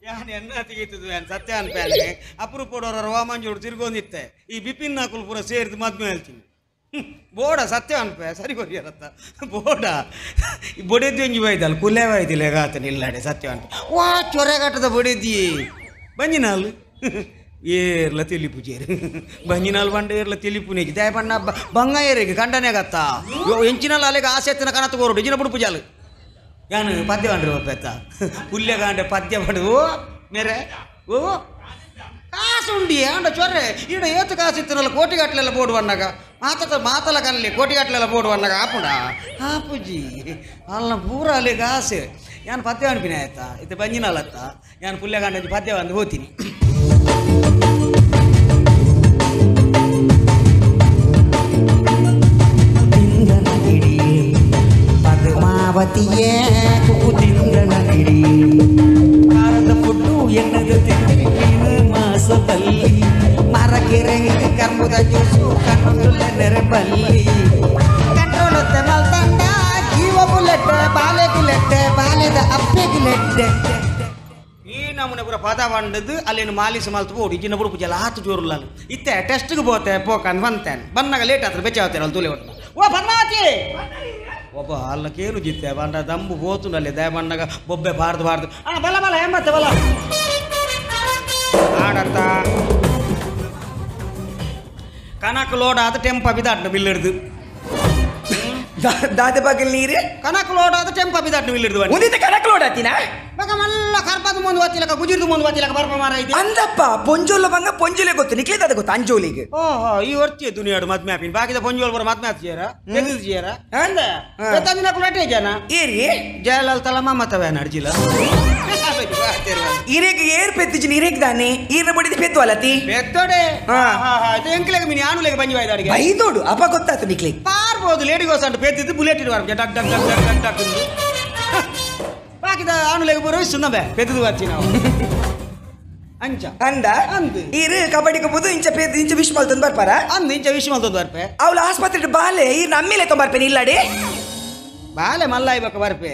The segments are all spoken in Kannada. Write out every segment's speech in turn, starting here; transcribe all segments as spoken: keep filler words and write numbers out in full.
ಯಾನ್ ಎನ್ನ ತೆಗೀತದ ಸತ್ಯ ಅನ್ಪೇನೆ ಅಪರೂಪಡೋರ ರೋಮಾಂಜೋಡು ತಿರ್ಗೊಂದಿತ್ತೆ ಈ ಬಿಪಿನ್ ನಾಕುಲ್ ಪೂರ ಸೇರಿದು ಮದ್ಮೆ ಹೇಳ್ತೀನಿ ಬೋಡ ಸತ್ಯ ಅನ್ಪೆ ಸರಿ ಕೊರಿಯರತ್ತ ಬೋಡ ಈ ಬೊಡೆದ್ದಂಜಿ ಬೈದಲ್ಲ ಕುಲ್ಲೆ ಬೈದಿಲ್ಲ ಗಾತನ ಇಲ್ಲಾಡೆ ಸತ್ಯ ಅನ್ಪೆ ವಾ ಚೊರೆಗಾಟದ ಬೊಡೆದ್ದಿ ಬಂಜಿನಾಲ್ ಏರ್ಲ ತಿಳಿಪುಜೇರಿ ಬಂಜಿನಾಲ್ ಬಂಡ ಏರ್ಲ ತಿಳಿಪುನೇಗಿ ದಯ ಬಣ್ಣ ಬಂಗ ಏರಿಗೆ ಕಂಡನೆಗತ್ತ ಎಂಚಿನಲ್ಲ ಅಲ್ಲಿಗೆ ಆಸೆ ಎತ್ತಿನ ಕನತ ಕೋರು ಇಜಿನ ಬುಡು ಪೂಜಾಲು ಯಾನು ಪದ್ಯ ಬಂಡ್ರಿ ಒಪ್ಪೆತ್ತ ಪುಲ್ಯ ಕಾಂಡೆ ಪದ್ಯ ಬಡು ಓ ಮೇರೆ ಓ ಕಾಸು ಉಂಡಿ ಅಂಡ ಚೊರ್ರೆ ಈಡ ಏತು ಕಾಸು ಇತ್ತನಲ್ಲ ಕೋಟಿಗಟ್ಲೆಲ್ಲ ಬೋರ್ಡು ಬಣ್ಣಾಗ ಮಾತ ಮಾತಲ ಕಲ್ಲಿ ಕೋಟಿಗಟ್ಲೆಲ್ಲ ಬೋರ್ಡು ಬಣ್ಣಾಗ ಆಪುಂಡ ಆಪುಜಿ ಅಲ್ಲ ಪೂರ ಅಲ್ಲಿಗೆ ಆಸೆ ಯಾನು ಪದ್ಯ ಅನ್ಪಿನ ಆಯ್ತಾ ಇದು ಬಂಜಿನಲ್ಲತ್ತ ಯಾನು ಪುಲ್ಯ ಕಾಂಡೆ ಪದ್ಯ ಬಂದು ಹೋಗ್ತೀನಿ ಪದ್ಮಾವತಿಯೇ ಕೂತಿಂದನ ಹಿಡಿ ಭಾರತ ಫುಡ್ಡು ಎನ್ನದು ತಿಂಡಿ ಮೀನು ಮಾಸದಲ್ಲಿ ಮರಕೆರೆ ಕರ್ಮುದ ಜ್ಯೂಸು ಕಣ್ಣುಲ್ಲ ನೆರೆಬಲ್ಲಿ ಕಂಟ್ರೋಲತ್ತೆ ಮಲ್ತಂಡ ಜೀವ ಬುಲೆಟ್ ಬಾಲೆ ಬುಲೆಟ್ ಬಾಲೆದ ಅಪ್ಪೆ ಬುಲೆಟ್ ಈ ನಮ್ಮನೆ ಪೂರ ಪದ ಬಂಡದು ಅಲ್ಲಿನ ಮಾಲಿಸ ಮಲ್ತು ಓಡಿ ಇಜಿನ ಬುಡು ಪೂಜೆ ಹಾತು ಜೋರುಲ್ಲ ಇತ್ತೆ ಟೆಸ್ಟ್ಗೆ ಹೋತೆ ಪೋಕನ್ ಬಂತೇನೆ ಬಂದಾಗ ಲೇಟ್ ಆದ್ರೆ ಬೆಚ್ಚಾವತ್ತೇನೆ ಅಲ್ಲಿ ತುಲೆ ಹೊಟ್ಟು ಓ ಪದ್ಮಾವತಿ ಒಬ್ಬ ಅಲ್ಲಕ್ಕೇನು ಜಿತ್ತೆ ಬಂಡ ದಂಬು ಹೋತುನಲ್ಲಿ ದಯ ಬಂಡಾಗ ಬೊಬ್ಬೆ ಬಾರ್ದು ಬಾರ್ದು ಆ ಬಲ ಬಲ ಎಂಬತ್ತೆ ಬಲ ಆಡತ್ತ ಕನಕ ಲೋಡ್ ಆದ ಟೆಂಪ ಬಿದಾಟ್ನ ಬಿಲ್ಲಿಡ್ದು ದಾದ ಬಗಲ್ ನೀರು ಕನಕ ಲೋಡ್ ಆದ ಟೆಂಪ ಬಿದಾಟ್ನ ಬಿಲ್ಲಿಡ್ದು ಮುಂದಿನ ಕನಕ ಲೋಡ್ ಆತಿನ ಮಗ ಮಲ್ಲ ಕರ್ಪದ ಮುಂದೆ ಓದ್ತಿಲಕ ಗುಜಿರ್ದು ಮುಂದೆ ಓದ್ತಿಲಕ ಬರ್ಪ ಮಾರ ಐತಿ ಅಂದಪ್ಪ ಪೊಂಜೋಲ ಬಂಗ ಪೊಂಜೋಲೆ ಗೊತ್ತು ನಿಕ್ಲೇದ ಅದು ಗೊತ್ತು ಅಂಜೋಲಿಗೆ ಓಹೋ ಈ ವರ್ತಿ ದುನಿಯಾಡು ಮದ್ಮೆ ಹಾಪಿನ ಬಾಕಿದ ಪೊಂಜೋಲ್ ಬರ ಮದ್ಮೆ ಹಾಕ್ತಿಯಾರ ತೆಗೆದಿಯಾರ ಅಂದ ಬೆತ್ತಂದಿನ ಕುಲಟೆ ಜನ ಏರಿ ಜಯಲಾಲ್ ತಲ ಮಮತವೇ ನಡ್ಜಿಲ್ಲ ಇರೇಗ ಏರ್ ಪೆತ್ತಿಜಿನ ಇರೇಗ ದಾನೆ ಈರ್ನ ಬಡಿದ ಪೆತ್ತು ಅಲತಿ ಬೆತ್ತೋಡೆ ಎಂಕ್ಲೆಗೆ ಮೀನು ಆನುಲೆಗೆ ಬಂಜಿ ಬಾಯ್ದಾಡಿಗೆ ಬೈದೋಡು ಅಪ್ಪ ಗೊತ್ತಾತು ನಿಕ್ಲಿ ಪಾರ್ಬೋದು ಲೇಡಿಗೋಸ್ ಅಂತ ಪೆತ್ತಿದ್ದು ಬುಲೆಟ್ ಇಡುವಾರ ಡಕ್ ಡಕ್ ಡಕ್ ಡಕ್ ಡಕ್ ಬಾಕಿದ ಆನುಲೆಗೆ ಬರೋ ಸುನ್ನಬೆ ಪೆತ್ತದು ಬರ್ತಿ ನಾವು ಅಂಚ ಅಂದ ಅಂದು ಈರು ಕಬಡ್ಡಿಗೆ ಬುದು ಇಂಚ ಪೆದ್ದು ಇಂಚ ವಿಶ್ ಮಲ್ತೊಂದು ಬರ್ಪಾರ ಅಂದು ಇಂಚ ವಿಶ್ ಮಲ್ತೊಂದು ಬರ್ಪೆ ಅವಳ ಆಸ್ಪತ್ರೆ ಬಾಲೆ ಈರ್ ನಮ್ಮೇಲೆ ತೊಂಬರ್ಪೇನೆ ಇಲ್ಲಾಡಿ ಬಾಲೆ ಮಲ್ಲ ಇವಾಗ ಬರ್ಪೆ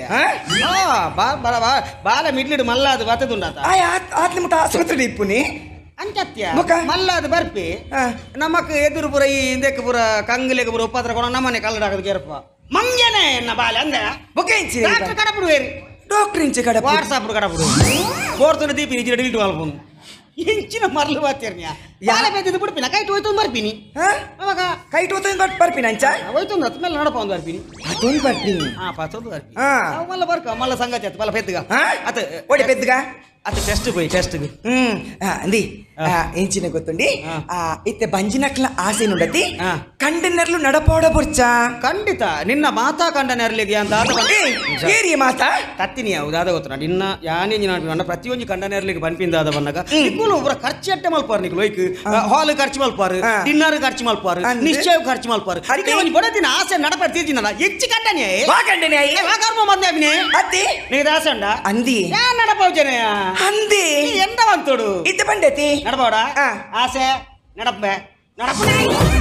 ಬಾಲೆ ಮಿಡ್ಲಿಡು ಮಲ್ಲ ಅದು ಬತ್ತದುಂಡಾತ ಆತ್ಲಿ ಮುಟ್ಟ ಆಸ್ಪತ್ರೆ ಇಪ್ಪುನಿ ಅಂಚತ್ಯ ಮಲ್ಲ ಅದು ಬರ್ಪಿ ನಮಕ್ ಎದುರು ಪುರ ಈ ಹಿಂದಕ್ಕೆ ಪುರ ಕಂಗ್ಲೆಗೆ ಪುರ ಉಪದ್ರ ಕೊಡ ನಮ್ಮನೆ ಕಲ್ಲಡ ಹಾಕದು ಕೇರಪ್ಪ ಮಂಜನೆ ಎನ್ನ ಬಾಲೆ ಅಂದೆ ಬೊಕ್ಕೆ ಇಂಚಿ ಡಾಕ್ಟರ್ ಕಡಪುಡುವೇರಿ ಡಾಕ್ಟರ್ ಇಂಚಿ ಕಡ ವಾಟ್ಸಾಪ್ ಕಡಪುಡು ಕೋರ್ತುನ ದೀಪಿ ನಿಜ ಡಿಲೀಟ್ ಮಾಡ್ಬೋದು ಇಂಚಿನ ಮರ್ಲು ಬಾತಿರ್ನಿಯ ಯಾರ ಬೇದಿದ್ದು ಬಿಡ್ಪಿನ ಕೈಟ್ ಹೋಯ್ತು ಬರ್ಪಿನಿ ಅವಾಗ ಕೈಟ್ ಹೋಯ್ತು ಬಟ್ ಬರ್ಪಿನ ಅಂಚ ಹೋಯ್ತು ಹತ್ತು ಮೇಲೆ ನಡಪ ಒಂದು ಬರ್ಪಿನಿ ಅದೊಂದು ಬರ್ಪಿನಿ ಹಾ ಪತ್ತೊಂದು ಬರ್ಪಿನಿ ಮಲ್ಲ ಬರ್ಕ ಮಲ್ಲ ಸಂಗತಿ ಆಯ್ತು ಮಲ್ಲ ಪೆದ್ದುಗ ಅತ ಒಡೆ ಪೆದ್ದುಗ ಅದು ಟೆಸ್ಟ್ పోయి ಟೆಸ್ಟ್ ಹ್ಮ್ ಅಂದಿ ಎಂಚಿನ ಗೊತ್ತುಂಡಿ ಇತ್ತೆ ಬಂಜಿನಕ್ಲ ಆಸೆ ನುಡತಿ ಕಂಡನರ್ಲು ನಡಪೋಡ ಬುರ್ಚ ಖಂಡಿತ ನಿನ್ನ ಮಾತಾ ಕಂಡನರ್ಲಿಗೆ ಅಂತ ಏರಿ ಮಾತಾ ತತ್ತಿನಿ ಹೌದಾದ ಗೊತ್ತ ನಿನ್ನ ಯಾನೇ ನನ್ನ ಪ್ರತಿಯೊಂದು ಕಂಡನರ್ಲಿಗೆ ಬನ್ಪಿಂದಾದ ಬಂದಾಗ ನಿಕ್ಕುಲು ಒಬ್ಬರ ಖರ್ಚು ಎಟ್ಟೆ ಮಲ್ಪಾರು ನಿಕ್ಕು ಲೈಕ್ ಹಾಲ್ ಖರ್ಚು ಮಲ್ಪಾರು ಡಿನ್ನರ್ ಖರ್ಚು ಮಲ್ಪಾರು ನಿಶ್ಚಯ ಖರ್ಚು ಮಲ್ಪಾರು ಒಂದು ಬಡದಿನ ಆಸೆ ನಡಪಡ್ತಿದ್ದೀನಲ್ಲ ಹೆಚ್ಚು ಕಂಡನೆ ಬಾ ಕಂಡನೆ ಕರ್ಮ ಮದ್ನೆ ಅಭಿನೇ ಅತ್ತಿ ನೀ ದಾಸಂಡ ಅಂದಿ ಯಾ ನಡಪೌಜನೆಯ ಅಂದಿ ಎಂತ ಬಂತೋಡು ಇತ್ತೆ ಬಂಡೇತಿ ನಡಬೋಡ ಆಸೆ ನಡಪ್ಪೆ ನಡಪ್ಪೆ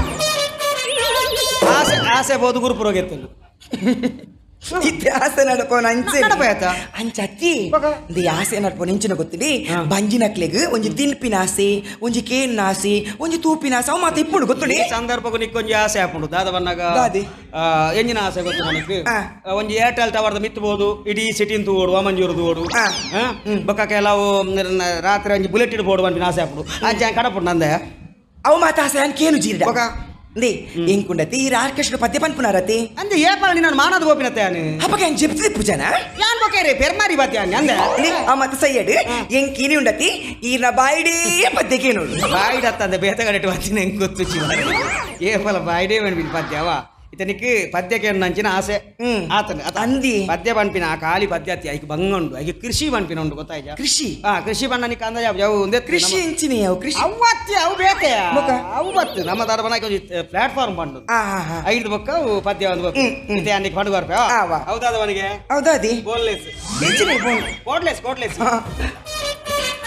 ಆಸೆ ಆಸೆ ಬೋದು ಗುರುಪುರೋಗೆತ್ತಲು ಇತ್ತೆ ಆಸೆ ನಡಪೋನ ಅಂಚೆ ನಡಪಾಯ್ತ ಅಂಚತ್ತಿ ದಿ ಆಸೆ ನಡಪೋನ ಇಂಚಿನ ಗೊತ್ತಿಡಿ ಬಂಜಿನಕ್ಲೆಗ್ ಒಂಜಿ ತಿನ್ಪಿನ ಆಸೆ ಒಂಜಿ ಕೇನ್ ಆಸೆ ಒಂಜಿ ತೂಪಿನ ಆಸೆ ಅವು ಮಾತು ಇಪ್ಪುಂಡು ಗೊತ್ತುಡಿ ಸಂದರ್ಭಕ್ಕೂ ನಿಕ್ಕೊಂಜಿ ಆಸೆ ಹಾಕೊಂಡು ದಾದ ಬಂದಾಗ ಎಂಜಿನ ಆಸೆ ಗೊತ್ತು ನನಗೆ ಒಂಜಿ ಏರ್ಟೆಲ್ ಟವರ್ದ ಮಿತ್ತಬಹುದು ಇಡೀ ಸಿಟಿನ್ ತೂಡು ವಾಮಂಜೂರು ಓಡು ಬೊಕ್ಕ ಕೆಲವು ರಾತ್ರಿ ಒಂಜಿ ಬುಲೆಟ್ ಇಡ್ಬೋದು ಬಂದು ಆಸೆ ಹಾಕೊಂಡು ಅಂಚೆ ಕಡಪುಂಡು ನಂದೆ ಅವು ಮಾತು ಆಸೆ ಅನ್ ಕೇನು ಜೀರ್ಡ ದೇ ಎಂಕುಂಡತಿ ಈ ಆರ್ಕೆಸ್ಟ್ರಾ ಪದ್ಯ ಪನ್ಪುನಾರತಿ ಅಂದೆ ಏಪಾಳಿ ನಾನು ಮಾನದ ಗೋಪಿನತ್ತೆ ಅನು ಅಪ್ಪಗೆ ಏನ್ ಜೆಪ್ತಿ ಪೂಜನ ಯಾನ್ ಬೊಕೇರೆ ಪೆರ್ಮಾರಿ ಬಾತಿ ಅನ್ ಅಂದೆ ಆ ಮತ್ತೆ ಸೈಯಡ್ ಎಂಕಿನಿ ಉಂಡತಿ ಈನ ಬಾಯಿಡೇ ಪದ್ಯ ಕೇನೋಡು ಬಾಯಿಡ ಅಂತಂದೆ ಬೇತಗಡೆಟ್ಟು వచ్చిన ಹೆಂಗ್ ಗೊತ್ತು ಚಿವಾರ ಏಪಲ ಬಾಯಿಡೇ ಬನ್ಬಿನ್ ಪದ್ಯವ ಇತನಿಗೆ ಪದ್ಯಕ್ಕೆ ನಂಚಿನ ಆಸೆ ಆತನ ಅಂದಿ ಪದ್ಯ ಬನ್ಪಿನ ಆ ಖಾಲಿ ಪದ್ಯ ಅತಿ ಐಕ್ ಬಂಗ ಉಂಡು ಐಕ್ ಕೃಷಿ ಬನ್ಪಿನ ಉಂಡು ಗೊತ್ತಾಯ್ತಾ ಕೃಷಿ ಹಾ ಕೃಷಿ ಬಣ್ಣ ನಿಕ್ಕ ಅಂದ ಯಾವ ಒಂದೇ ಕೃಷಿ ಇಂಚಿನಿ ಯಾವ ಕೃಷಿ ಅವತ್ತಿ ಅವು ಬೇಕೆ ಅವು ಬತ್ತು ನಮ್ಮ ದಾರ ಬನ್ನಾಕ ಪ್ಲಾಟ್ಫಾರ್ಮ್ ಬಂದು ಐದು ಬೊಕ್ಕ ಪದ್ಯ ಒಂದು ಬೊಕ್ಕ ಇತ್ತೆ ಅನ್ನಿಕ್ ಪಂಡು ಬರ್ಪೆ ಹೌದಾದವನಿಗೆ ಹೌದಾದಿ ಬೋನ್ಲೆಸ್ ಇಂಚಿನಿ ಬೋನ್ ಕೋಟ್ಲೆಸ್ ಕೋಟ್ಲೆಸ್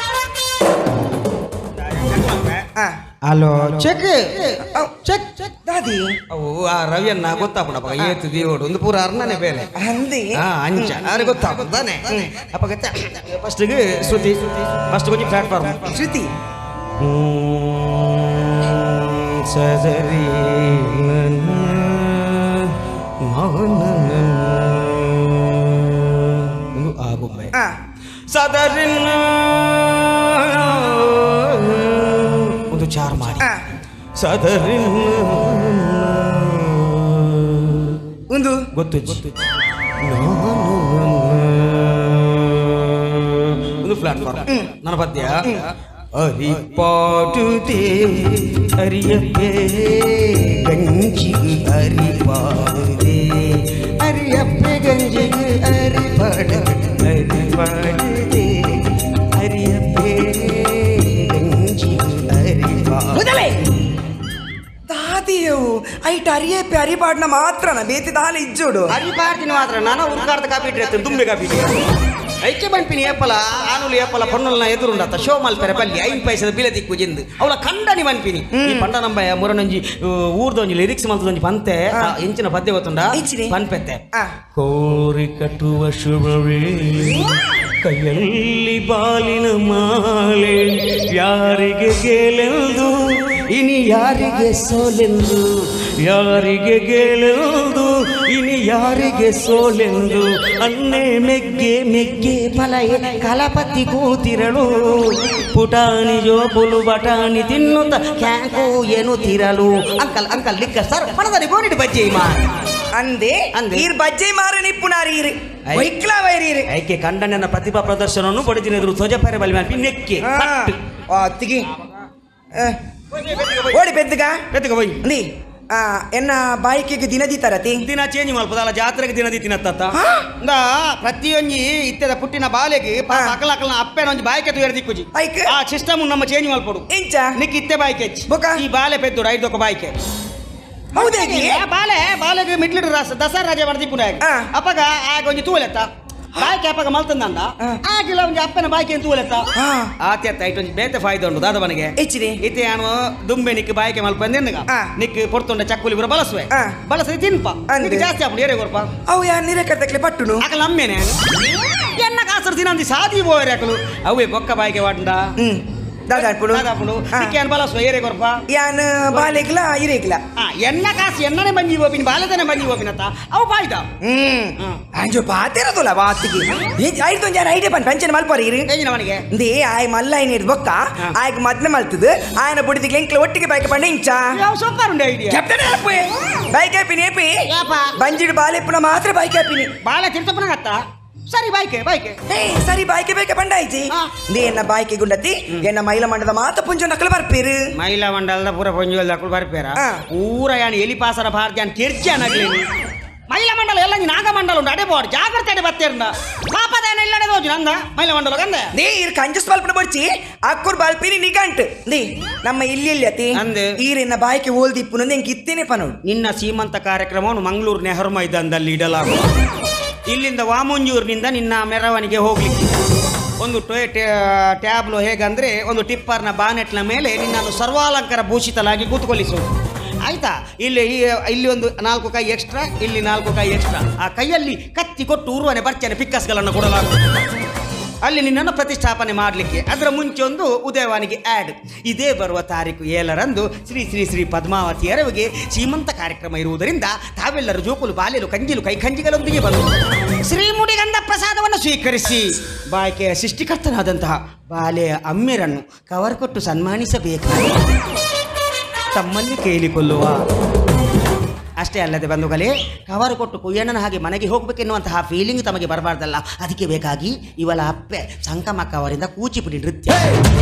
ಹಲೋ ಚೆಕ್ ಚೆಕ್ ಚೆಕ್ ದಾದಿ ಅವು ಆ ರವಿಯನ್ನ ಗೊತ್ತಾಪುಣಪ್ಪ ಏತು ದೇವಡು ಒಂದು ಪೂರ ಅರ್ಣನೆ ಬೇಲೆ ಅಂದಿ ಹಾ ಅಂಚ ಅವ್ರಿಗೆ ಗೊತ್ತಾಗ್ತಾನೆ ಅಪ್ಪ ಗತ್ತ ಫಸ್ಟ್ಗೆ ಶ್ರುತಿ ಫಸ್ಟ್ ಕೊಂಚ ಪ್ಲಾಟ್ಫಾರ್ಮ್ ಶ್ರುತಿ ಸದರಿ ಒಂದು ಆಗುಮ್ಮೆ ಸದರಿ ಒಂದು ಚಾರ್ ಮಾಡಿ ಸದರಿ ಒಂದು ಗೊತ್ತು ಒಂದು ಪ್ಲಾಟ್ಫಾರ್ಮ್ ನನ್ನ ಪದ್ಯ ಅರಿಪಾಡುದೇ ಅರಿಯಪ್ಪೇ ಗಂಜಿಗೆ ಅರಿಪಾಡುದೇ ಅರಿಯಪ್ಪೆ ಗಂಜಿಗೆ ಅರಿಪಾಡ ಅರಿಪಾಡುದೇ ಅರಿಯಪ್ಪೇ ಗಂಜಿಗೆ ಅರಿಪಾಡುದೇ ದಾದಿಯವು ಐಟ್ ಅರಿಯಪ್ಪೆ ಅರಿಪಾಡ್ನ ಮಾತ್ರನ ಬೇತಿ ದಾಲ ಇಜ್ಜೋಡು ಅರಿಪಾಡ್ತೀನಿ ಮಾತ್ರ ನಾನು ಉರ್ಕಾರ್ದ ಕಾಪಿ ಇಟ್ಟಿರ್ತೀನಿ ತುಂಬೆ ಕಾಪಿ ಐಕೆ ಬಂಪಿನಿ ಏಪಲ ಆನುಲಿ ಏಪಲ ಪೊನ್ನಲ್ನ ಎದುರುಂಡತ್ತ ಶೋ ಮಲ್ಪೆರೆ ಬಲ್ಲಿ ಐದು ಪೈಸದ ಬಿಲೆ ದಿಕ್ಕು ಜಿಂದು ಅವಳ ಕಂಡನಿ ಬಂಪಿನಿ ಈ ಪಂಡ ನಂಬ ಮುರನೊಂಜಿ ಊರ್ದೊಂಜಿ ಲಿರಿಕ್ಸ್ ಮಲ್ತದೊಂಜಿ ಪಂತೆ ಎಂಚಿನ ಪದ್ಯ ಗೊತ್ತುಂಡ ಪನ್ಪೆತ್ತೆ ಕೋರಿ ಕಟ್ಟುವ ಶುಭವೇ ಕೈಯಲ್ಲಿ ಬಾಲಿನ ಮಾಲೆ ಯಾರಿಗೆ ಗೆಲೆಂದು ಇನಿ ಯಾರಿಗೆ ಸೋಲೆಂದು ಯಾರಿಗೆ ಗೆಲೆಂದು ಇನಿ ಯಾರಿಗೆ ಸೋಲೆಂದು ಅನ್ನೆ ಮೆಗ್ಗೆ ಮೆಗ್ಗೆ ಫಲಯೆ ಕಲಪತಿ ಕೂತಿರಳು ಪುಟಾಣಿ ಜೋಪುಲು ಬಟಾಣಿ ತಿನ್ನುತ್ತ ಕ್ಯಾಂಕೋ ಏನು ತಿರಲು ಅಂಕಲ್ ಅಂಕಲ್ ಲಿಕ್ಕ ಸರ್ ಪಣದಲ್ಲಿ ಗೋಣಿಟ್ಟು ಬಜ್ಜಿ ಮಾ ಅಂದೆ ಅಂದೆ ಈರ್ ಬಜ್ಜೆ ಮಾರ ನಿಪ್ಪುನಾರಿ ಇರಿ ವೈಕ್ಲಾ ವೈರಿ ಐಕೆ ಕಂಡನ ಪ್ರತಿಭಾ ಪ್ರದರ್ಶನವನ್ನು ಪಡೆದಿನ ಎದುರು ಧ್ವಜಪರೆ ಬಲಿ ಮಾಡಿ ನೆಕ್ಕೆ ತಿಗಿ ಓಡಿ ಬೆದ್ದಗ ಬೆದ್ದಗ ಹೋಯ್ ನೀ ಎನ್ನ ಬಾಯಿಕೆಗೆ ದಿನದಿ ತರತಿ ದಿನ ಚೇಂಜ್ ಮಾಡ್ಬೋದಲ್ಲ ಜಾತ್ರೆಗೆ ದಿನದಿ ತಿನ್ನತ್ತ ಪ್ರತಿಯೊಂದು ಇತ್ತದ ಪುಟ್ಟಿನ ಬಾಲೆಗೆ ಅಕಲ ಅಕಲ್ನ ಅಪ್ಪೆನ ಒಂದು ಬಾಯಿಕೆ ತುಯರ್ ದಿಕ್ಕುಜಿ ಆ ಸಿಸ್ಟಮ್ ನಮ್ಮ ಚೇಂಜ್ ಮಾಡ್ಕೊಡು ಇಂಚ ನಿಕ್ ಇತ್ತೆ ಬಾಯಿಕೆ ಈ ಬಾಲೆ ಪೆದ್ದು ಐದು ದೊಕ್ಕ ಬಾಯಿಕೆ ಹೌದೇಗಿ ಬಾಲೆ ಬಾಲೆಗೆ ಮಿಡ್ಲಿಡ್ ದಸರಾ ರಾಜ ಬರ್ದಿಪ್ಪು ಅಪ್ಪಗ ಆಗ ಒಂದು ತೂಲೆತ್ತ ಬಾಯ್ಕೆ ಅಪ್ಪಗ ಮಲ್ತಂದ ಆಗಿಲ್ಲ ಒಂದು ಅಪ್ಪನ ಬಾಯ್ಕೆ ತೂಲೆತ್ತ ಆತ್ಯತ್ತ ಐಟ್ ಒಂದು ಬೇತೆ ಫಾಯ್ದೆ ಉಂಟು ದಾದವನಿಗೆ ಹೆಚ್ಚಿರಿ ಇತ್ತೆ ನಾನು ದುಂಬೆ ನಿಕ್ ಬಾಯ್ಕೆ ಮಲ್ಪಂದ ನಿಕ್ ಪೊರ್ತೊಂಡ ಚಕ್ಕುಲಿ ಬರ ಬಳಸುವೆ ಬಳಸಿ ತಿನ್ಪ ಜಾಸ್ತಿ ಹಾಕೊಂಡು ಏರೇ ಕೊರ್ಪ ಅವು ಯಾ ನೀರೇ ಕರ್ತಕ್ಲೆ ಪಟ್ಟುನು ಅಕಲ ಅಮ್ಮೇನೆ ಎನ್ನ ಕಾಸರು ತಿನ್ನಂದಿ ಸಾದಿ ಬೋಯರೆ ಅಕಲು ಅವೇ ಬೊಕ್ಕ ಬಾಯ್ಕೆ ವಾಟಂಡ ದಾದಾಪುಡು ದಾದಾಪುಡು ನಿಕ್ಕೇನು ಬಳಸುವ ಏರೇ ಕೊರ್ಪ ಯಾನ್ ಬಾಲೆಗ್ಲ ಇರೇಗ್ಲ ಎನ್ನ ಕಾಸು ಎನ್ನನೆ ಬಂಜಿ ಹೋಪಿನ ಬಾಲೆದನೆ ಬಂಜಿ ಹೋಪಿನತ್ತ ಅವು ಬಾಯ್ದ ಹ್ಮ್ ಅಂಜು ಪಾತಿರದುಲ ಬಾತಿಗೆ ಐದು ಒಂಜಾರ ಐಡಿಯಾ ಪನ್ ಪಂಚನ ಮಲ್ಪರಿ ಇರಿ ಅವನಿಗೆ ದೇ ಆಯ್ ಮಲ್ಲ ಐನಿರ್ ಬೊಕ್ಕ ಆಯ್ಗ ಮದ್ನೆ ಮಲ್ತದ ಆಯನ ಬುಡಿದಿಗೆ ಎಂಕ್ಲ ಒಟ್ಟಿಗೆ ಬೈಕ್ ಪಂಡ ಇಂಚ ಸೂಪರ್ ಉಂಡೆ ಐಡಿಯಾ ಕ್ಯಾಪ್ಟನ್ ಅಪ್ಪೆ ಬೈಕ್ ಹ್ಯಾಪಿನಿ ಏಪಿ ಬಂಜಿಡು ಬಾಲೆಪ್ಪನ ಮಾತ್ರ ಬೈಕ್ ಹ್ಯಾಪಿನಿ ಬಾಲೆ ತಿರ್ತಪ್ಪನ ಗತ್ತ ಸರಿ ಬಾಯ್ಕೆ ಬಾಯ್ಕೆ ಹೇ ಸರಿ ಬಾಯ್ಕೆ ಬೇಕೆ ಬಂಡ ಐತಿ ದೇ ಎನ್ನ ಬಾಯ್ಕೆ ಗುಂಡತಿ ಎನ್ನ ಮೈಲ ಮಂಡದ ಮಾತ ಪುಂಜ ನಕಲು ಬರ್ಪೇರು ಮೈಲ ಮಂಡಲದ ಪೂರ ಪುಂಜ ನಕಲು ಬರ್ಪೇರ ಊರ ಯಾನ್ ಎಲಿಪಾಸರ ಭಾರತ ಕೆರ್ಚಾನ್ ಆಗ್ಲೇನಿ ಮೈಲ ಮಂಡಲ ಎಲ್ಲ ನಾಗ ಮಂಡಲ ಉಂಟು ಅಡೆ ಬೋಡ್ ಜಾಗ್ರತೆ ಅಡೆ ಬತ್ತೇರ್ನ ಪಾಪದೇನ ಇಲ್ಲಡೆ ಹೋಜು ನಂದ ಮೈಲ ಮಂಡಲ ಗಂದ ನೀ ಇರ್ ಕಂಜಸ್ ಬಲ್ಪನ ಬಡ್ಚಿ ಅಕ್ಕೂರ್ ಬಾಲ್ಪಿನಿ ನಿಗಂಟ್ ನೀ ನಮ್ಮ ಇಲ್ಲಿ ಇಲ್ಲಿ ಅತಿ ಈರಿನ ಬಾಯ್ಕೆ ಓಲ್ದಿಪ್ಪು ನಂದು ಹೆಂಗೆ ಇತ್ತೇನೆ ಪನೋಡು ನಿನ್ನ ಸೀಮಂತ ಕಾರ್ಯಕ್ರಮವನ್ನು ಮಂಗಳೂರು ನೆಹರು ಮೈದಾನದಲ್ಲಿ ಇಡಲಾಗ ಇಲ್ಲಿಂದ ವಾಮಂಜೂರಿನಿಂದ ನಿನ್ನ ಮೆರವಣಿಗೆ ಹೋಗ್ಲಿಕ್ಕೆ ಒಂದು ಟೊಯ್ ಟ್ಯಾಬ್ಲು ಹೇಗಂದ್ರೆ ಒಂದು ಟಿಪ್ಪರ್ನ ಬಾನೆಟ್ನ ಮೇಲೆ ನಿನ್ನನ್ನು ಸರ್ವಾಲಂಕಾರ ಭೂಷಿತಲಾಗಿ ಕೂತ್ಕೊಳಿಸುವುದು ಆಯ್ತಾ ಇಲ್ಲಿ ಇಲ್ಲಿ ಒಂದು ನಾಲ್ಕು ಕೈ ಎಕ್ಸ್ಟ್ರಾ ಇಲ್ಲಿ ನಾಲ್ಕು ಕೈ ಎಕ್ಸ್ಟ್ರಾ ಆ ಕೈಯಲ್ಲಿ ಕತ್ತಿ ಕೊಟ್ಟು ಉರುವನೆ ಬರ್ಚನೆ ಪಿಕ್ಕಸ್ಗಳನ್ನು ಕೊಡಲಾಗುತ್ತದೆ ಅಲ್ಲಿ ನಿನ್ನನ್ನು ಪ್ರತಿಷ್ಠಾಪನೆ ಮಾಡಲಿಕ್ಕೆ ಅದರ ಮುಂಚೆ ಒಂದು ಉದಯವಾಣಿಗೆ ಆ್ಯಡ್ ಇದೇ ಬರುವ ತಾರೀಕು ಏಳರಂದು ಶ್ರೀ ಶ್ರೀ ಶ್ರೀ ಪದ್ಮಾವತಿ ಎರವಿಗೆ ಸೀಮಂತ ಕಾರ್ಯಕ್ರಮ ಇರುವುದರಿಂದ ತಾವೆಲ್ಲರೂ ಜೋಕುಲು ಬಾಲೆಲು ಕಂಜಿಲು ಕೈ ಕಂಜಿಗಳೊಂದಿಗೆ ಬಂದು ಶ್ರೀ ಮುಡಿಗಂಧ ಪ್ರಸಾದವನ್ನು ಸ್ವೀಕರಿಸಿ ಬಾಯ್ಕೆಯ ಸೃಷ್ಟಿಕರ್ತನಾದಂತಹ ಬಾಲೆಯ ಅಮ್ಮೆರನ್ನು ಕವರ್ ಕೊಟ್ಟು ಸನ್ಮಾನಿಸಬೇಕು ತಮ್ಮಲ್ಲಿ ಕೇಳಿಕೊಳ್ಳುವ ಅಷ್ಟೇ ಅಲ್ಲದೆ ಬಂಧುಗಳೇ ಕವರು ಕೊಟ್ಟು ಕುಯ್ಯಣ್ಣನ ಹಾಗೆ ಮನೆಗೆ ಹೋಗಬೇಕೆನ್ನುವಂತಹ ಫೀಲಿಂಗ್ ತಮಗೆ ಬರಬಾರ್ದಲ್ಲ ಅದಕ್ಕೆ ಬೇಕಾಗಿ ಇವಳ ಅಪ್ಪೆ ಸಂಕಮಕ್ಕ ಅವರಿಂದ ಕೂಚಿಪುಡಿ ನೃತ್ಯ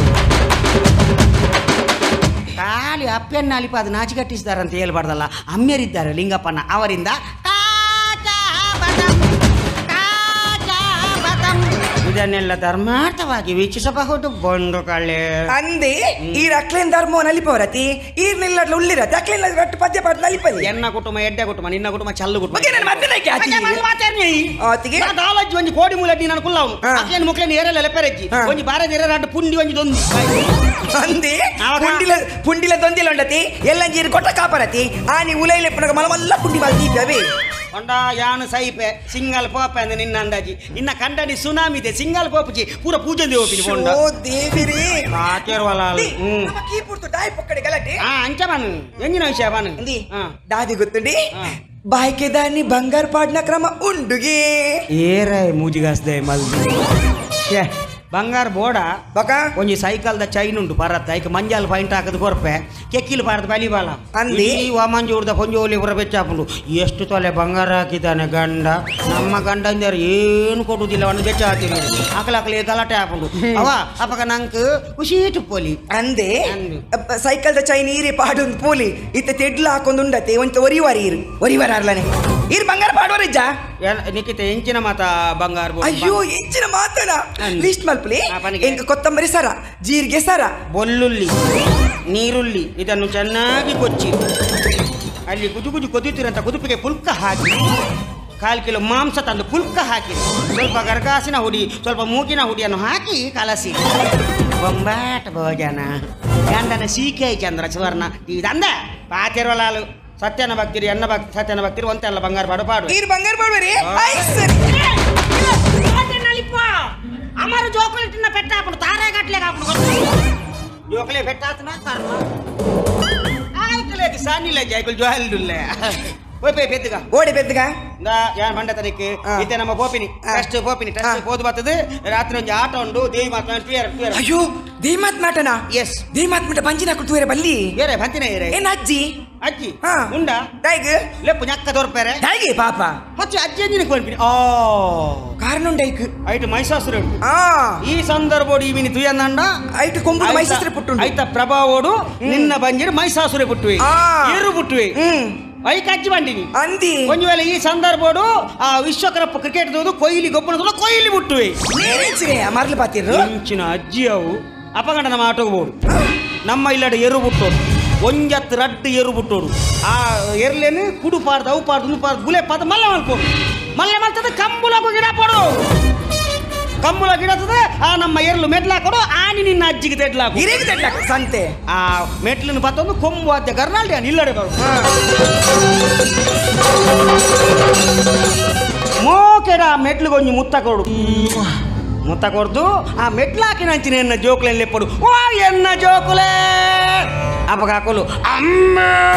ಖಾಲಿ ಅಪ್ಪೆನ್ನ ಅಲಿಪ ಅದು ನಾಚಿಕಟ್ಟಿಸಿದ್ದಾರೆ ಅಂತ ಹೇಳ್ಬಾರ್ದಲ್ಲ ಅಮ್ಮೆರಿದ್ದಾರೆ ಲಿಂಗಪ್ಪನ ಅವರಿಂದ ಇದನ್ನೆಲ್ಲ ಧರ್ಮಾರ್ಥವಾಗಿ ವೀಕ್ಷಿಸಬಹುದು ಬೊಂಡು ಕಳ್ಳೆ ಅಂದೆ ಈ ಅಕ್ಲೇನ್ ಧರ್ಮ ನಲಿಪವರತಿ ಈರ್ನಿಲ್ಲ ಉಳ್ಳಿರತಿ ಅಕ್ಲೇನ್ ರಟ್ಟು ಪದ್ಯ ಪಾಠ ನಲಿಪದಿ ಎನ್ನ ಕುಟುಂಬ ಎಡ್ಡೆ ಕುಟುಂಬ ನಿನ್ನ ಕುಟುಂಬ ಚಲ್ಲು ಕುಟುಂಬ ಒಂಜಿ ಕೋಡಿ ಮೂಲಡ್ಡಿ ನಾನು ಕುಲ್ಲವನು ಅಕ್ಲೇನ್ ಮುಕ್ಲೇನ್ ಏರೆಲ್ಲ ಲೆಪ್ಪರೆಜ್ಜಿ ಒಂಜಿ ಬಾರದ ಏರ ರಡ್ಡು ಪುಂಡಿ ಒಂಜಿ ದೊಂದಿ ಅಂದೆ ಪುಂಡಿಲ ಪುಂಡಿಲ ದೊಂದಿಲ ಉಂಡತಿ ಎಲ್ಲ ಜೀರು ಕೊಟ್ಟ ಕಾಪರತಿ ಆನಿ ಉಲೈಲೆ ಪುನಗ ಮಲಮಲ್ಲ ಪುಂಡಿ ಬಾಲ್ದಿದ್ದವೆ ಹೊಂಡ ಯಾನು ಸೈಪೆ ಸಿಂಗಲ್ ಪೋಪೆ ಅಂದ್ರೆ ನಿನ್ನ ಅಂದಾಜಿ ಇನ್ನ ಕಂಡನಿ ಸುನಾಮಿ ಇದೆ ಸಿಂಗಲ್ ಪೋಪಜಿ ಪೂರ ಪೂಜೆ ದೇವಪಿನಿ ಹೊಂಡ ಓ ದೇವಿರಿ ಆಚೆರ್ವಲ ಹ್ಮ್ ನಮಕಿ ಪುರ್ತು ಡಾಯ್ ಪಕ್ಕಡೆ ಗಲಾಟೆ ಆ ಅಂಚ ಬಾನು ಎಂಜಿನ ವಿಷಯ ಬಾನು ಅಂದಿ ದಾದಿ ಗೊತ್ತುಂಡಿ ಬಾಯ್ಕೆ ದಾನಿ ಬಂಗಾರ ಪಾಡ್ನ ಕ್ರಮ ಉಂಡುಗೆ ಏರೇ ಮೂಜಿಗಾಸ್ದೆ ಮಲ್ದಿ ಬಂಗಾರ ಬೋಡ ಬಕ ಒಂಜಿ ಸೈಕಲ್ದ ಚೈನ್ ಉಂಟು ಪರತ್ತ ಐಕ ಮಂಜಾಲ್ ಪಾಯಿಂಟ್ ಹಾಕದು ಕೊರ್ಪೆ ಕೆಕ್ಕಿಲು ಪಾರದ ಬಲಿಬಾಲ ಅಂದಿ ವಾಮಂಜಿ ಉಡ್ದ ಪೊಂಜೋಲಿ ಪುರ ಬೆಚ್ಚಾಪುಂಡು ಎಷ್ಟು ತೊಲೆ ಬಂಗಾರ ಹಾಕಿದ್ದಾನೆ ಗಂಡ ನಮ್ಮ ಗಂಡಂದಿರು ಏನು ಕೊಡುದಿಲ್ಲ ಅವನು ಬೆಚ್ಚ ಹಾಕಿದ್ರು ಅಕಲ ಅಕಲಿ ಗಲಾಟೆ ಹಾಕೊಂಡು ಅವ ಅಪಕ ನಂಕ್ ಖುಷಿ ಟುಪ್ಪೋಲಿ ಅಂದೆ ಸೈಕಲ್ದ ಚೈನ್ ಈರಿ ಪಾಡೊಂದು ಪೋಲಿ ಇತ್ತ ತೆಡ್ಲ ಹಾಕೊಂದು ಉಂಡತೆ ಒಂಚ ಒರಿವಾರಿ ಇರು ಒರಿವಾರ ಅರ್ಲನೆ ಇರ್ ಬಂಗಾರ ಪಾಡುವರಿಜ್ಜ ನಿಖಿತ ಎಂಚಿನ ಮಾತ ಬಂಗಾರ ಅಯ್ಯೋ ಎಂಚಿನ ಮಾತನ ಲಿಸ್ಟ್ ಮಲ್ಪಲಿ ಎಂಕ ಕೊತ್ತಂಬರಿ ಸರ ಜೀರಿಗೆ ಸರ ಬೆಳ್ಳುಳ್ಳಿ ನೀರುಳ್ಳಿ ಇದನ್ನು ಚೆನ್ನಾಗಿ ಕೊಚ್ಚಿ ಅಲ್ಲಿ ಗುಜು ಗುಜು ಕೊದ್ದುತ್ತಿರಂತ ಕುದುಪಿಗೆ ಪುಲ್ಕ ಹಾಕಿ ಕಾಲು ಕಿಲೋ ಮಾಂಸ ತಂದು ಪುಲ್ಕ ಹಾಕಿ ಸ್ವಲ್ಪ ಗರ್ಗಾಸಿನ ಹುಡಿ ಸ್ವಲ್ಪ ಮೂಗಿನ ಹುಡಿಯನ್ನು ಹಾಕಿ ಕಲಸಿ ಬೊಂಬಾಟ ಭೋಜನ ಗಂಡನ ಸೀಕೆ ಚಂದ್ರ ಸುವರ್ಣ ಇದಂದ ಪಾತಿರೋಲಾಲು ಸತ್ಯನ ಭಕ್ತಿರಿ ಅನ್ನ ಭಕ್ತಿ ಸತ್ಯನ ಭಕ್ತಿರಿ ಒಂತೆಲ್ಲ ಬಂಗಾರ ಪಾಡು ಪಾಡು ಈರ್ ಬಂಗಾರ ಪಾಡುವರಿ ಅಮರ ಜೋಕುಲಿಟ್ಟಿನ ಪೆಟ್ಟ ಹಾಕೊಂಡು ತಾರೆ ಗಟ್ಲೆ ಹಾಕೊಂಡು ಜೋಕಲೆ ಪೆಟ್ಟ ಹಾಕ್ತಾನ ಆಯ್ತಲೇ ಸಾನಿಲ್ಲ ಜಾಯ್ಕಲ್ ಜೋಹಲ್ಡುಲ್ಲೆ ಓಯ್ ಪೇ ಬೆದ್ದಗ ಓಡಿ ಬೆದ್ದಗ ನಾ ಯಾನ್ ಬಂಡ ತನಿಕೆ ಇತ್ತೆ ನಮ್ಮ ಬೋಪಿನಿ ಟೆಸ್ಟ್ ಬೋಪಿನಿ ಟೆಸ್ಟ್ ಹೋದ್ ಬರ್ತದೆ ರಾತ್ರಿ ಒಂದು ಆಟ ಉಂಡು ದೇವಿ ಮಾತನ ಟ್ವಿಯರ್ ಟ್ವಿಯರ್ ಅಯ್ಯೋ ದೇವಿ ಮಾತ್ ಮಾಟನ ಎಸ್ ದೇವಿ ಮಾತ್ ಮಾಟ ಬಂಜಿನ ಕುಟುವರೆ ಬಲ್ಲಿ ಏರೆ ಬಂತಿನ ಏರೆ ಏನ್ ಅಜ್ಜಿ ಅಜ್ಜಿ ಹಾ ಉಂಡ ದೈಗ ಲೆಪ್ಪು ñక్క ದೊರ್ಪೆರೆ ದೈಗೆ ಪಾಪ ಹಚ್ಚಿ ಅಜ್ಜಿ ಅಜ್ಜಿನ ಕೊನ್ಪಿನಿ ಆ ಕಾರಣ ಉಂಡೈಕ್ ಐಟ್ ಮೈಸಾಸುರ ಉಂಟು ಆ ಈ ಸಂದರ್ಭೋಡು ಇವಿನಿ ತುಯನ್ನಂಡ ಐಟ್ ಕೊಂಬು ಮೈಸಾಸುರ ಪುಟ್ಟುಂಡು ಐತ ಪ್ರಭಾವೋಡು ನಿನ್ನ ಬಂಜಿರು ಮೈಸಾಸುರ ಪುಟ್ಟುವೆ ಏರು ಪುಟ್ಟುವೆ ಹ್ಮ್ ಐಕ ಅಜ್ಜಿ ಬಂಡಿನಿ ಅಂದಿ ಒಂದು ವೇಳೆ ಈ ಸಂದರ್ಭೋಡು ಆ ವಿಶ್ವಕಪ್ ಕ್ರಿಕೆಟ್ ದೋದು ಕೊಯ್ಲಿ ಗೊಬ್ಬರ ಕೊಯ್ಲಿ ಬಿಟ್ಟುವೆ ನೀರಿಚ್ಚಿಗೆ ಮರ್ಲು ಪಾತಿರು ಇಂಚಿನ ಅಜ್ಜಿ ಅವು ಅಪಗಂಡ ನಮ್ಮ ಆಟೋಗ್ಬೋದು ನಮ್ಮ ಇಲ್ಲಡೆ ಎರು ಬಿಟ್ಟೋಡು ಒಂಜತ್ತು ರಡ್ಡು ಎರು ಬಿಟ್ಟೋಡು ಆ ಎರ್ಲೇನು ಕುಡು ಪಾರ್ದು ಅವು ಪಾರ್ದು ಉನು ಪಾರ್ದು ಗುಲೆ ಪಾರ್ದು ಮಲ್ಲ ಮಲ್ಕೋಡು ಮಲ್ಲ ಮಲ್ತದ ಕಂಬುಲಗು ಗಿಡ ಪಡು ಕಂಬುಲ ಗಿಡತದ ಆ ನಮ್ಮ ಎರ್ಲು ಮೆಟ್ಲಾಕೊಡು ಆನಿ ನಿನ್ನ ಅಜ್ಜಿಗೆ ತೆಡ್ಲಾಕು ಹಿರಿಗೆ ತೆಡ್ಲಾಕ ಸಂತೆ ಆ ಮೆಟ್ಲಿನ ಪತ್ತೊಂದು ಕೊಂಬು ಅದ್ದೆ ಗರ್ನಾಲ್ಡಿ ನಿಲ್ಲಡೆ ಬರು ಮೋಕೆಡ ಮೆಟ್ಲಿಗೆ ಒಂಜಿ ಮುತ್ತ ಕೊಡು ಮುತ್ತ ಕೊಡ್ದು ಆ ಮೆಟ್ಲಾಕಿ ನಂಚಿನ ಎನ್ನ ಜೋಕುಲೆ ಲೆಪ್ಪಡು ಓ ಎನ್ನ ಜೋಕುಲೆ ಅಪ್ಪಗ ಹಾಕೋಲು ಅಮ್ಮ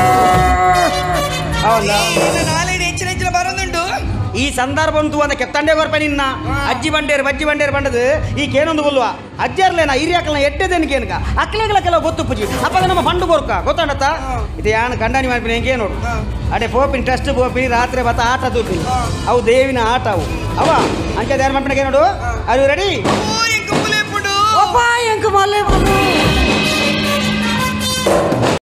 ಹೌದಾ ನಾಳೆ ಹೆಚ್ಚಿನ ಹೆಚ್ಚಿನ ಬರೋದುಂಟು ಈ ಸಂದರ್ಭ ಅಂತೂ ಅಂದ ಕೆತ್ತಂಡೆ ಗೊರ್ಪೆ ನಿನ್ನ ಅಜ್ಜಿ ಬಂಡೇರು ಬಜ್ಜಿ ಬಂಡೇರು ಬಂಡದು ಈ ಕೇನೊಂದು ಗೊಲ್ವಾ ಅಜ್ಜರ್ಲೇನ ಹಿರಿಯಾಕಲ್ನ ಎಡ್ಡೆದೇನು ಕೇನಕ ಅಕ್ಲೆಗಳ ಕೆಲವು ಗೊತ್ತು ಪುಜಿ ಅಪ್ಪ ನಮ್ಮ ಬಂಡು ಗೊರ್ಕ ಗೊತ್ತಾಡತ್ತ ಇದು ಯಾನು ಕಂಡಾನಿ ಮಾಡ್ತೀನಿ ಹೆಂಗೆ ನೋಡು ಅಡೆ ಪೋಪಿನಿ ಟೆಸ್ಟ್ ಪೋಪಿನಿ ರಾತ್ರಿ ಬತ್ತ ಆಟ ದೂಪಿನಿ ಅವು ದೇವಿನ ಆಟ ಅವು ಅವ ಅಂಚೆ ಧ್ಯಾನ ಮಾಡ್ಬಿಟ್ಟು ನೋಡು ಅದು ರೆಡಿ ಓ ಎಂಕ ಮುಲೆ ಪುಡು ಅಪ್ಪ ಎಂಕ ಮಲ್ಲೆ